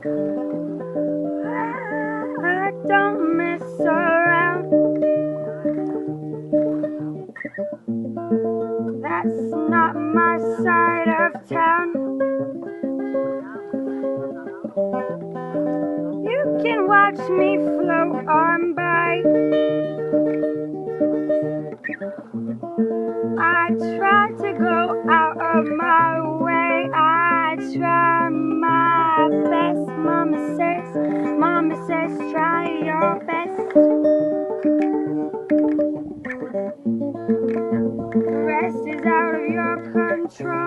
I don't mess around. That's not my side of town. You can watch me float on by. I try to go out of my way. I try my best. Mama says try your best. The rest is out of your control.